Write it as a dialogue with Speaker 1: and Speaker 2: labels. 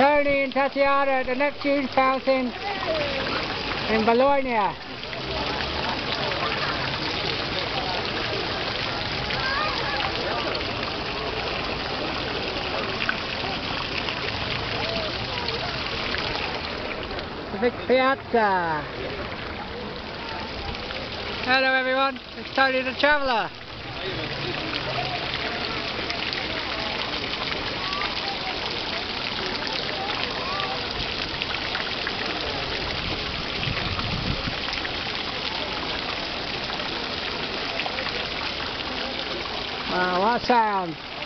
Speaker 1: Tony and Tatiana at the Neptune Fountain in Bologna. The big piazza. Hello everyone, it's Tony the Traveller. Wow, what sound!